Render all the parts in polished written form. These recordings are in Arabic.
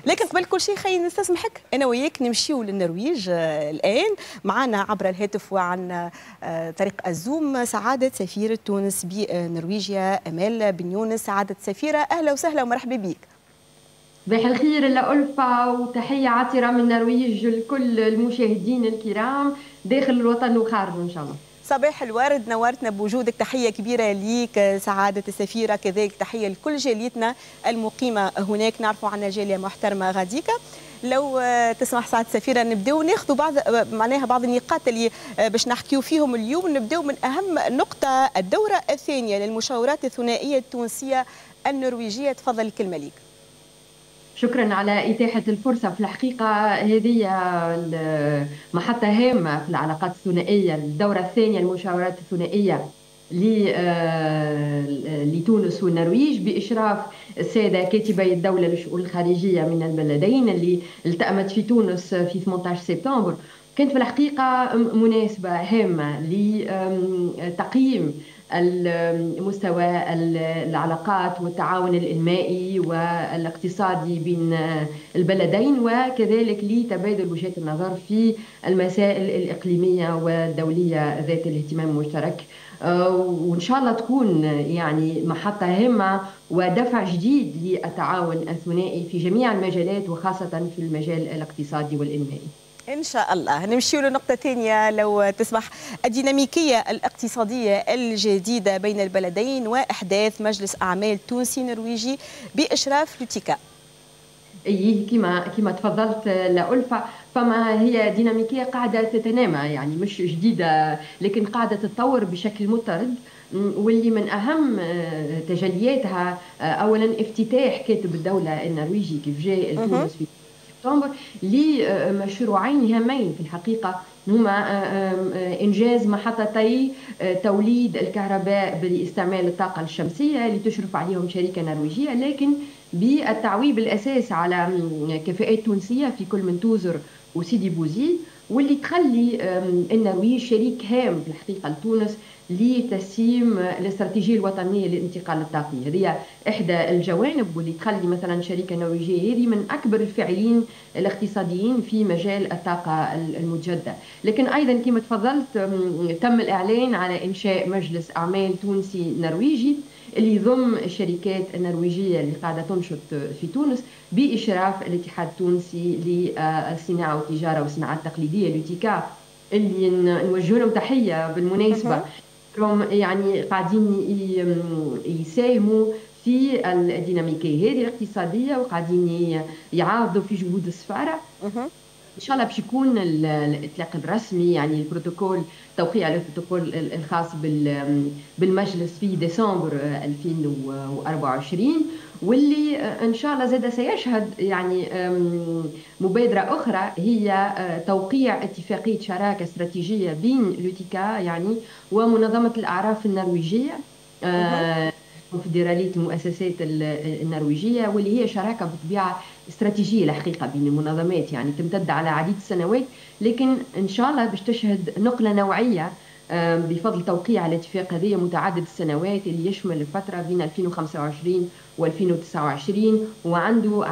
لكن قبل كل شيء خلينا نستسمحك انا وياك نمشيو للنرويج الان. معنا عبر الهاتف وعن طريق الزوم سعاده سفيره تونس بنرويجيا امال بن يونس. سعاده سفيره اهلا وسهلا ومرحبا بك. صباح الخير لألفا وتحية عطرة من النرويج لكل المشاهدين الكرام داخل الوطن وخارجه إن شاء الله. صباح الورد، نورتنا بوجودك، تحية كبيرة ليك سعادة السفيرة، كذلك تحية لكل جاليتنا المقيمة هناك. نعرفوا عنا جالية محترمة غاديكا. لو تسمح سعادة السفيرة نبداو ناخذوا بعض النقاط اللي باش نحكيو فيهم اليوم. نبداو من أهم نقطة، الدورة الثانية للمشاورات الثنائية التونسية النرويجية. تفضل الكلمة ليك. شكرا على إتاحة الفرصة. في الحقيقة هذه محطة هامة في العلاقات الثنائية، الدورة الثانية للمشاورات الثنائية لتونس والنرويج بإشراف السادة كاتبي الدولة للشؤون الخارجية من البلدين اللي التأمت في تونس في 18 سبتمبر. كانت في الحقيقة مناسبة هامة لتقييم مستوى العلاقات والتعاون الإنمائي والاقتصادي بين البلدين، وكذلك لتبادل وجهات النظر في المسائل الإقليمية والدولية ذات الاهتمام المشترك. وإن شاء الله تكون يعني محطة هامة ودفع جديد للتعاون الثنائي في جميع المجالات وخاصة في المجال الاقتصادي والإنمائي. إن شاء الله. نمشي لنقطة ثانية لو تسمح، الديناميكية الاقتصادية الجديدة بين البلدين وإحداث مجلس أعمال تونسي نرويجي بإشراف لوتيكا. ايه كما تفضلت لألفا، فما هي ديناميكية قاعدة تتنامى، يعني مش جديدة لكن قاعدة تتطور بشكل مضطرد، واللي من أهم تجلياتها أولا افتتاح كاتب الدولة النرويجي كيف جاء تونس في سبتمبر لمشروعين هامين في الحقيقة، هما إنجاز محطتي توليد الكهرباء باستعمال الطاقة الشمسية اللي تشرف عليهم شركة نرويجية، لكن بالتعويب الأساس على كفاءات تونسية في كل من توزر وسيدي بوزيد، واللي تخلي النرويج شريك هام في الحقيقة لتونس لتسييم الاستراتيجية الوطنية للانتقال الطاقي. هذه إحدى الجوانب واللي تخلي مثلا الشركة النرويجية هذه من أكبر الفاعلين الاقتصاديين في مجال الطاقة المتجددة. لكن أيضا كما تفضلت تم الإعلان على إنشاء مجلس أعمال تونسي نرويجي اللي يضم الشركات النرويجية اللي قاعدة تنشط في تونس بإشراف الاتحاد التونسي للصناعة والتجارة والصناعات التقليدية لوتيكا، اللي نوجه لهم تحية بالمناسبة. يعني قاعدين يساهموا في الديناميكية هذه الاقتصادية وقاعدين يعارضوا في جهود السفارة. ان شاء الله باش يكون الاطلاق الرسمي، يعني البروتوكول، توقيع البروتوكول الخاص بالمجلس في ديسمبر 2024، واللي ان شاء الله زاد سيشهد يعني مبادره اخرى هي توقيع اتفاقيه شراكه استراتيجيه بين لوتيكا يعني ومنظمه الاعراف النرويجيه، كونفدرالية المؤسسات النرويجية، واللي هي شراكة بطبيعة استراتيجية الحقيقة بين المنظمات، يعني تمتد على عديد السنوات، لكن إن شاء الله باش تشهد نقلة نوعية بفضل توقيع الاتفاق هذه متعدد السنوات اللي يشمل الفترة بين 2025 و2029، وعنده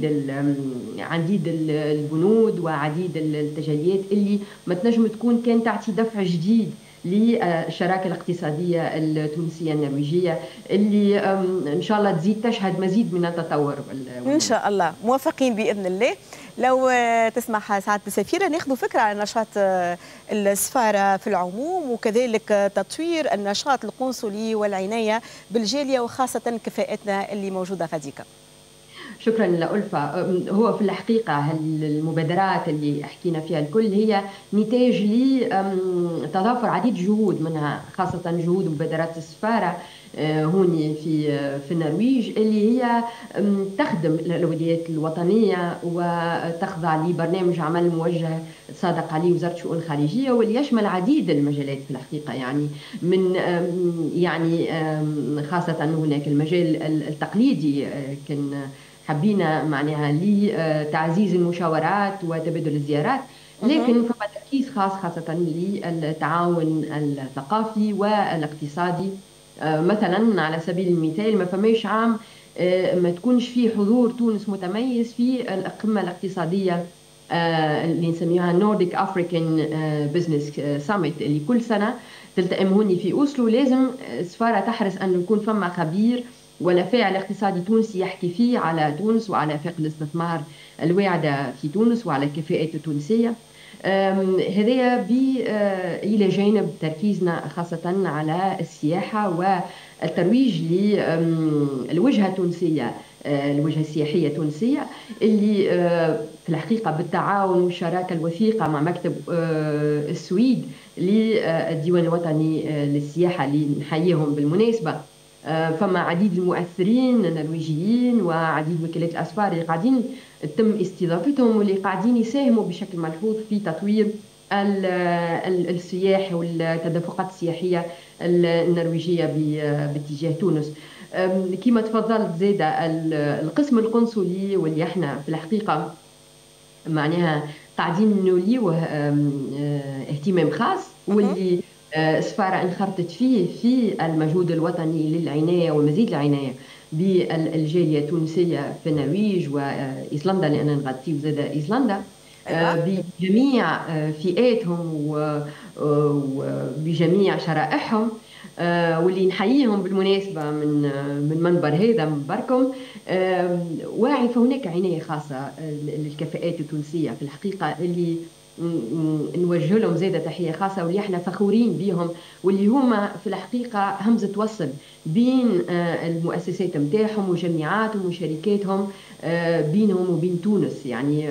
عديد البنود وعديد التجليات اللي ما تنجم تكون كان تعطي دفع جديد للشراكة الاقتصادية التونسية النرويجية اللي إن شاء الله تزيد تشهد مزيد من التطور. إن شاء الله موافقين بإذن الله. لو تسمح سعادة السفيرة ناخذ فكرة عن نشاط السفارة في العموم وكذلك تطوير النشاط القنصلي والعناية بالجالية وخاصة كفاءتنا اللي موجودة غاديكا. شكرا لألفا. هو في الحقيقة المبادرات اللي حكينا فيها الكل هي نتاج لتضافر عديد جهود، منها خاصة جهود مبادرات السفارة هوني في النرويج اللي هي تخدم الأولويات الوطنية وتخضع لبرنامج عمل موجه صادق عليه وزارة الشؤون الخارجية، واللي يشمل عديد المجالات في الحقيقة، يعني من يعني خاصة هناك المجال التقليدي كان حبينا معناها لتعزيز المشاورات وتبادل الزيارات، لكن فما تركيز خاصة للتعاون الثقافي والاقتصادي. مثلا على سبيل المثال ما فماش عام ما تكونش فيه حضور تونس متميز في القمة الاقتصادية اللي نسميها نورديك افريكان بزنس ساميت، اللي كل سنة تلتئم هوني في أوسلو. لازم السفارة تحرص أن يكون فما خبير ولا فاعل اقتصادي تونسي يحكي فيه على تونس وعلى آفاق الاستثمار الواعدة في تونس وعلى الكفاءات التونسية. هذايا إلى جانب تركيزنا خاصة على السياحة والترويج للوجهة التونسية، الوجهة السياحية التونسية، اللي في الحقيقة بالتعاون والشراكة الوثيقة مع مكتب السويد للديوان الوطني للسياحة، اللي نحييهم بالمناسبة. فما عديد المؤثرين النرويجيين وعديد وكالات الأسفار اللي قاعدين تم استضافتهم واللي قاعدين يساهموا بشكل ملحوظ في تطوير السياحة والتدفقات السياحية النرويجية باتجاه تونس. كما تفضلت زيادة القسم القنصلي واللي احنا في الحقيقة معناها قاعدين نوليوه اهتمام خاص، واللي السفارة انخرطت فيه في المجهود الوطني للعناية ومزيد العناية بالجالية التونسية في النرويج وإيسلندا، لأن نغطيو زاد إيسلندا بجميع فئاتهم وبجميع شرائحهم، واللي نحييهم بالمناسبة من منبر هذا منبركم واعي. فهناك عناية خاصة للكفاءات التونسية في الحقيقة، اللي نوجه لهم زيادة تحية خاصة، واللي احنا فخورين بهم، واللي هما في الحقيقة همزة وصل بين المؤسسات متاعهم وجامعاتهم وشركاتهم بينهم وبين تونس. يعني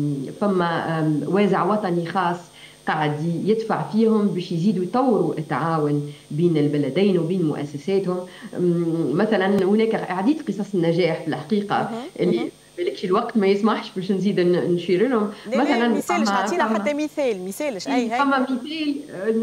فما وازع وطني خاص قاعد يدفع فيهم باش يزيدوا يطوروا التعاون بين البلدين وبين مؤسساتهم. مثلا هناك عديد قصص النجاح في الحقيقة اللي بالك الوقت ما يسمحش باش نزيد نشير لهم. مثلا مثالش، عطينا حتى مثالش فما مثال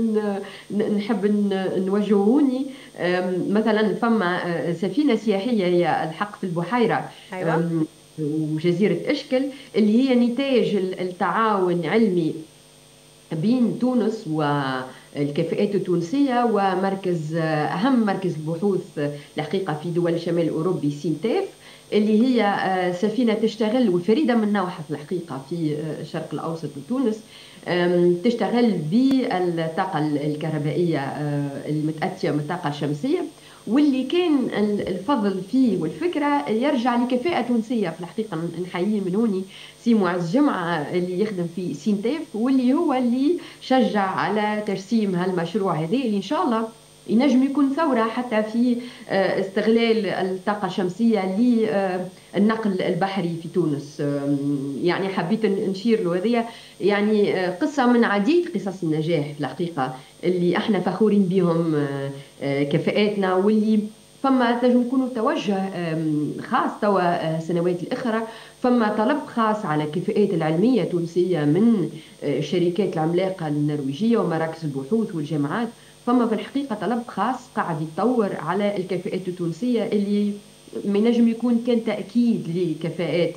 نحب نوجهوني. مثلا فما سفينة سياحية هي الحق في البحيرة، أيوة. وجزيرة إشكل، اللي هي نتاج التعاون العلمي بين تونس والكفاءات التونسية ومركز أهم مركز البحوث الحقيقة في دول الشمال الأوروبي سينتاف، اللي هي سفينة تشتغل وفريدة من نوعها في الحقيقة في الشرق الأوسط وتونس، تشتغل بالطاقة الكهربائية المتأتية من الطاقة الشمسية، واللي كان الفضل فيه والفكرة يرجع لكفاءة تونسية في الحقيقة. نحييه من هوني سي معز جمعة اللي يخدم في سينتاف، واللي هو اللي شجع على ترسيم هالمشروع هذا، اللي إن شاء الله ينجم يكون ثورة حتى في استغلال الطاقة الشمسية للنقل البحري في تونس. يعني حبيت نشير له هذه يعني قصة من عديد قصص النجاح في الحقيقة اللي احنا فخورين بهم كفاءاتنا، واللي فما تنجم يكونوا توجه خاص توا سنوات الأخرى. فما طلب خاص على الكفاءات العلمية التونسية من الشركات العملاقة النرويجية ومراكز البحوث والجامعات. فما في الحقيقة طلب خاص قاعد يتطور على الكفاءات التونسية، اللي من نجم يكون كان تأكيد لكفاءات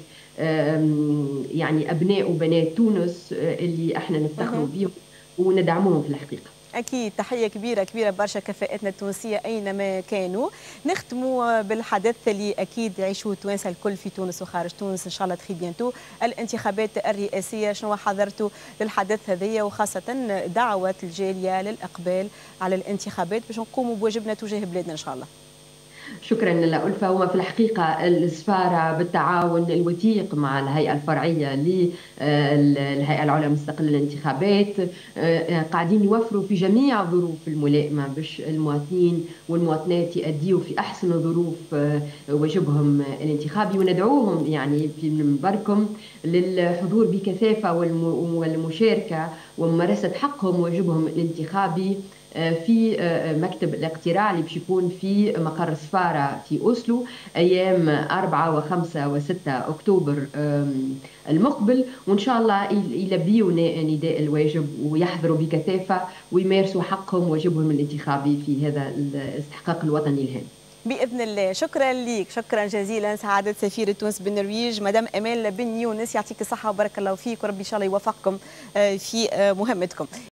يعني أبناء وبنات تونس اللي احنا نفتخروا بهم وندعمهم في الحقيقة. أكيد تحية كبيرة كبيرة برشا كفاءتنا التونسية أينما كانوا. نختموا بالحدث اللي أكيد يعيشوه التوانسة الكل في تونس وخارج تونس إن شاء الله تخي بيانتو، الانتخابات الرئاسية. شنو حضرتوا للحدث هذيا، وخاصة دعوة الجالية للإقبال على الانتخابات باش نقوموا بواجبنا تجاه بلادنا إن شاء الله؟ شكرا لألفا. وما في الحقيقة السفارة بالتعاون الوثيق مع الهيئة الفرعية للهيئة العليا المستقلة للانتخابات قاعدين يوفروا في جميع الظروف الملائمة باش المواطنين والمواطنات يأديوا في أحسن ظروف واجبهم الانتخابي، وندعوهم يعني في منبركم للحضور بكثافة والمشاركة وممارسة حقهم واجبهم الانتخابي في مكتب الاقتراع اللي باش يكون في مقر السفارة في أوسلو أيام 4 و5 و6 أكتوبر المقبل. وإن شاء الله يلبيوا نداء الواجب ويحضروا بكثافة ويمارسوا حقهم واجبهم الانتخابي في هذا الاستحقاق الوطني الهام باذن الله. شكرا لك، شكرا جزيلا سعاده سفيره تونس بالنرويج مدام امال بن يونس، يعطيك الصحه وبارك الله فيك، وربي ان شاء الله يوفقكم في مهمتكم.